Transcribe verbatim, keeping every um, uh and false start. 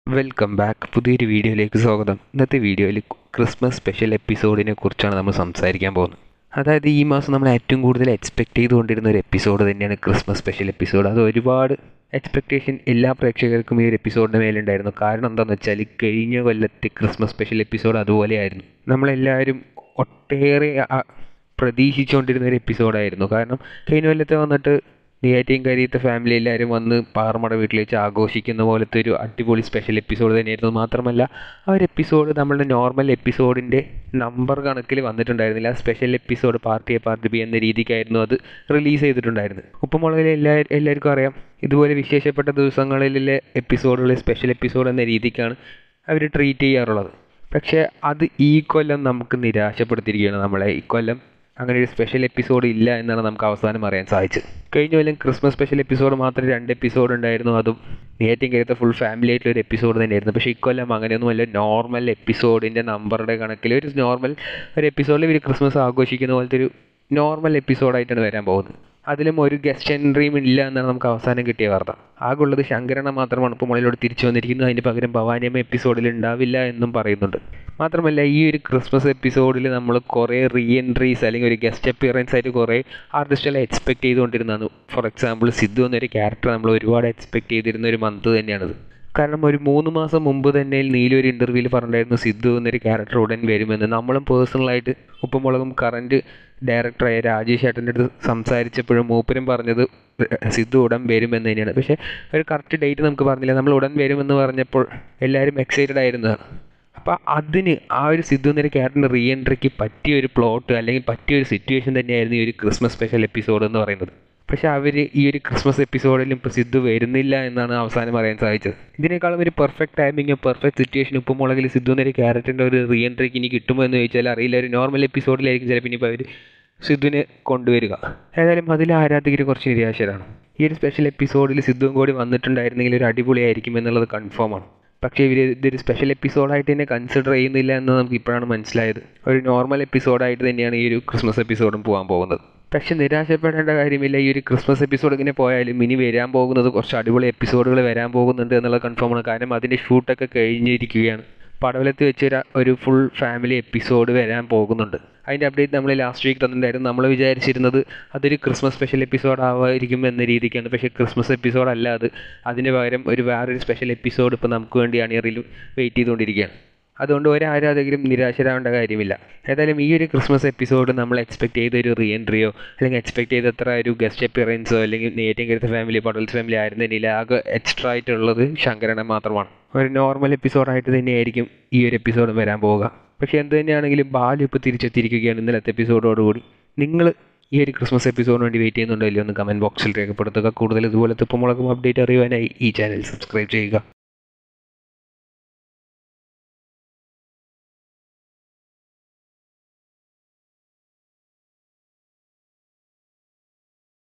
Welcome back. പുതിയൊരു വീഡിയോയിലേക്ക് സ്വാഗതം. ഇന്നത്തെ വീഡിയോയിൽ ക്രിസ്മസ് സ്പെഷ്യൽ എപ്പിസോഡിനെ കുറിച്ചാണ് നമ്മൾ സംസാരിക്കാൻ പോകുന്നത്. അതായത് ഈ മാസം നമ്മൾ ഏറ്റവും കൂടുതൽ എക്സ്പെക്റ്റ് ചെയ്തുകൊണ്ടിരുന്ന ഒരു എപ്പിസോഡ് തന്നെയാണ് ക്രിസ്മസ് സ്പെഷ്യൽ എപ്പിസോഡ്. അത് ഒരുപാട് എക്സ്പെക്റ്റേഷൻ എല്ലാ പ്രേക്ഷകർക്കും ഈ ഒരു എപ്പിസോഡിന് മേലുണ്ടായിരുന്നു. കാരണം എന്താണെന്ന് വെച്ചാൽ കഴിഞ്ഞ കൊല്ലത്തെ ക്രിസ്മസ് സ്പെഷ്യൽ എപ്പിസോഡ് അതുപോലെയായിരുന്നു. നമ്മളെല്ലാവരും ഒട്ടേറെ പ്രതീക്ഷിച്ചുകൊണ്ടിരുന്ന ഒരു എപ്പിസോഡായിരുന്നു. കാരണം കഴിഞ്ഞ കൊല്ലത്തെ വന്നിട്ട് നെയ്യാറ്റിൻ കരയത്തെ ഫാമിലി എല്ലാവരും വന്ന് പാറമട വീട്ടിൽ വെച്ച് ആഘോഷിക്കുന്ന പോലത്തെ ഒരു അടിപൊളി സ്പെഷ്യൽ എപ്പിസോഡ് തന്നെയായിരുന്നു. മാത്രമല്ല ആ ഒരു എപ്പിസോഡ് നമ്മളുടെ നോർമൽ എപ്പിസോഡിൻ്റെ നമ്പർ കണക്കിൽ വന്നിട്ടുണ്ടായിരുന്നില്ല. Special episode party A party B എന്ന രീതിക്കായിരുന്നു അത് റിലീസ് ചെയ്തിട്ടുണ്ടായിരുന്നത്. ഉപ്പുമുളകിലെ എല്ലാ എല്ലാവർക്കും അറിയാം, ഇതുപോലെ വിശേഷപ്പെട്ട ദിവസങ്ങളിലെ എപ്പിസോഡുകൾ സ്പെഷ്യൽ എപ്പിസോഡ് എന്ന രീതിക്കാണ് അവർ ട്രീറ്റ് ചെയ്യാറുള്ളത്. പക്ഷേ അത് ഈ കൊല്ലം നമുക്ക് നിരാശപ്പെടുത്തിയിരിക്കുകയാണ് നമ്മളെ. ഈ കൊല്ലം അങ്ങനെ ഒരു സ്പെഷ്യൽ എപ്പിസോഡ് ഇല്ല എന്നാണ് നമുക്ക് അവസാനം അറിയാൻ സാധിച്ചത്. കഴിഞ്ഞ കൊല്ലം ക്രിസ്മസ് സ്പെഷ്യൽ എപ്പിസോഡ് മാത്രം രണ്ട് എപ്പിസോഡ് ഉണ്ടായിരുന്നു. അതും നെയ്യാറ്റിൻകരയത്തെ ഫുൾ ഫാമിലി ആയിട്ടുള്ള ഒരു എപ്പിസോഡ് തന്നെയായിരുന്നു. പക്ഷേ ഇക്കൊല്ലം അങ്ങനെയൊന്നുമല്ല. നോർമൽ എപ്പിസോഡിൻ്റെ നമ്പറുടെ കണക്കിൽ ഒരു നോർമൽ ഒരു എപ്പിസോഡിൽ ഇവർ ക്രിസ്മസ് ആഘോഷിക്കുന്ന പോലത്തെ ഒരു നോർമൽ എപ്പിസോഡായിട്ടാണ് വരാൻ പോകുന്നത്. അതിലും ഒരു ഗസ്റ്റ് എൻട്രിയും ഇല്ല എന്നാണ് നമുക്ക് അവസാനം കിട്ടിയ വാർത്ത. ആകുള്ളത് ശങ്കരണ്ണ മാത്രമാണ് ഇപ്പോൾ മുകളിലോട്ട് തിരിച്ചു വന്നിരിക്കുന്നത്. അതിന് പകരം ഭവാനിയമ്മ എപ്പിസോഡിൽ ഉണ്ടാവില്ല എന്നും പറയുന്നുണ്ട്. മാത്രമല്ല ഈ ഒരു ക്രിസ്മസ് എപ്പിസോഡിൽ നമ്മൾ കുറേ റീ എൻട്രീസ് അല്ലെങ്കിൽ ഒരു ഗസ്റ്റ് അപ്പിയറൻസ് ആയിട്ട് കുറേ ആർട്ടിസ്റ്റുകളെ എക്സ്പെക്ട് ചെയ്തുകൊണ്ടിരുന്നതാണ്. ഫോർ എക്സാമ്പിൾ സിദ്ധു എന്നൊരു ക്യാരക്ടർ നമ്മൾ ഒരുപാട് എക്സ്പെക്ട് ചെയ്തിരുന്ന ഒരു മന്ത് തന്നെയാണത്. കാരണം ഒരു മൂന്ന് മാസം മുമ്പ് തന്നെ നീല ഒരു ഇൻ്റർവ്യൂവിൽ പറഞ്ഞിട്ടുണ്ടായിരുന്നു സിദ്ധു എന്നൊരു ക്യാരക്ടർ ഉടൻ വരുമെന്ന്. നമ്മളും പേഴ്സണലായിട്ട് ഉപ്പുമുളകും കറൻറ്റ് ഡയറക്ടറായ രാജേഷ് ഏട്ടൻ്റെ അടുത്ത് സംസാരിച്ചപ്പോഴും മൂപ്പരും പറഞ്ഞത് സിദ്ധു ഉടൻ വരുമെന്ന് തന്നെയാണ്. പക്ഷേ ഒരു കറക്റ്റ് ഡേറ്റ് നമുക്ക് പറഞ്ഞില്ല. നമ്മൾ ഉടൻ വരുമെന്ന് പറഞ്ഞപ്പോൾ എല്ലാവരും എക്സൈറ്റഡ് ആയിരുന്നതാണ്. അപ്പോൾ അതിന് ആ ഒരു സിദ്ധു എന്നൊരു ക്യാരക്ടറിൻ്റെ റീ എൻട്രിക്ക് പറ്റിയൊരു പ്ലോട്ട് അല്ലെങ്കിൽ പറ്റിയൊരു സിറ്റുവേഷൻ തന്നെയായിരുന്നു ഈ ഒരു ക്രിസ്മസ് സ്പെഷ്യൽ എപ്പിസോഡ് എന്ന് പറയുന്നത്. പക്ഷേ അവർ ഈ ഒരു ക്രിസ്മസ് എപ്പിസോഡിലും ഇപ്പോൾ സിദ്ധു വരുന്നില്ല എന്നാണ് അവസാനം അറിയാൻ സാധിച്ചത്. ഇതിനേക്കാളും ഒരു പെർഫെക്റ്റ് ടൈമിങ് പെർഫെക്റ്റ് സിറ്റുവേഷൻ ഉപ്പുമുളകിൽ സിദ്ധു എന്നൊരു ക്യാരക്ടറിൻ്റെ ഒരു റീ എൻട്രിക്ക് ഇനി കിട്ടുമോ എന്ന് ചോദിച്ചാൽ അറിയില്ല. ഒരു നോർമൽ എപ്പിസോഡിലായിരിക്കും ചിലപ്പോൾ ഇനിയിപ്പോൾ അവർ സിദ്ധുവിനെ കൊണ്ടുവരിക. ഏതായാലും അതിൽ ആരാധകർ കുറച്ച് നിരാശരാണ്. ഈ ഒരു സ്പെഷ്യൽ എപ്പിസോഡിൽ സിദ്ധുവും കൂടി വന്നിട്ടുണ്ടായിരുന്നെങ്കിൽ ഒരു അടിപൊളിയായിരിക്കും എന്നുള്ളത് കൺഫേമാണ്. പക്ഷേ ഇവർ ഇതൊരു സ്പെഷ്യൽ എപ്പിസോഡായിട്ട് തന്നെ കൺസിഡർ ചെയ്യുന്നില്ല എന്ന് നമുക്ക് ഇപ്പോഴാണ് മനസ്സിലായത്. ഒരു നോർമൽ എപ്പിസോഡായിട്ട് തന്നെയാണ് ഈ ഒരു ക്രിസ്മസ് എപ്പിസോഡും പോകാൻ പോകുന്നത്. പക്ഷെ നിരാശപ്പെടേണ്ട കാര്യമില്ല. ഈ ഒരു ക്രിസ്മസ് എപ്പിസോഡ് ഇങ്ങനെ പോയാലും ഇനി വരാൻ പോകുന്നത് കുറച്ച് അടിപൊളി എപ്പിസോഡുകൾ വരാൻ പോകുന്നുണ്ട് എന്നുള്ളത് കൺഫേമാണ്. കാരണം അതിൻ്റെ ഷൂട്ടൊക്കെ കഴിഞ്ഞിരിക്കുകയാണ്. പടവലത്ത് വെച്ച് ഒരു ഫുൾ ഫാമിലി എപ്പിസോഡ് വരാൻ പോകുന്നുണ്ട്. അതിൻ്റെ അപ്ഡേറ്റ് നമ്മൾ ലാസ്റ്റ് വീക്ക് തന്നിട്ടുണ്ടായിരുന്നു. നമ്മൾ വിചാരിച്ചിരുന്നത് അതൊരു ക്രിസ്മസ് സ്പെഷ്യൽ എപ്പിസോഡ് ആവായിരിക്കും എന്ന രീതിക്കാണ്. പക്ഷേ ക്രിസ്മസ് എപ്പിസോഡ് അല്ല അത്. അതിന് പകരം ഒരു വേറൊരു സ്പെഷ്യൽ എപ്പിസോഡ് ഇപ്പോൾ നമുക്ക് വേണ്ടി അണിയറിൽ വെയിറ്റ് ചെയ്തുകൊണ്ടിരിക്കുകയാണ്. അതുകൊണ്ട് ഒരു ആരാധകരും നിരാശരാവേണ്ട കാര്യമില്ല. ഏതായാലും ഈ ഒരു ക്രിസ്മസ് എപ്പിസോഡ് നമ്മൾ എക്സ്പെക്ട് ചെയ്ത ഒരു റീ എൻട്രിയോ അല്ലെങ്കിൽ എക്സ്പെക്ട് ചെയ്ത അത്ര ഒരു ഗസ്റ്റ് അപ്പിയറൻസോ അല്ലെങ്കിൽ നെയ്യാറ്റിൻകരയത്തെ ഫാമിലി പടവലത്തെ ഫാമിലി ആയിരുന്നില്ല. ആകെ എക്സ്ട്രാ ആയിട്ടുള്ളത് ശങ്കരണ്ണ മാത്രമാണ്. ഒരു നോർമൽ എപ്പിസോഡായിട്ട് തന്നെയായിരിക്കും ഈ ഒരു എപ്പിസോഡ് വരാൻ പോവുക. പക്ഷേ എന്ത് തന്നെയാണെങ്കിലും ബാലു ഇപ്പോൾ തിരിച്ചെത്തിയിരിക്കുകയാണ് ഇന്നലത്തെ എപ്പിസോഡോടുകൂടി. നിങ്ങൾ ഈ ഒരു ക്രിസ്മസ് എപ്പിസോഡിന് വേണ്ടി വെയിറ്റ് ചെയ്യുന്നുണ്ടോ ഇല്ലയോ എന്ന് കമൻറ്റ് ബോക്സിൽ രേഖപ്പെടുത്തുക. കൂടുതൽ ഇതുപോലത്തെ ഉപ്പുമുളകും അപ്ഡേറ്റ് അറിയുവാനായി ഈ ചാനൽ സബ്സ്ക്രൈബ് ചെയ്യുക.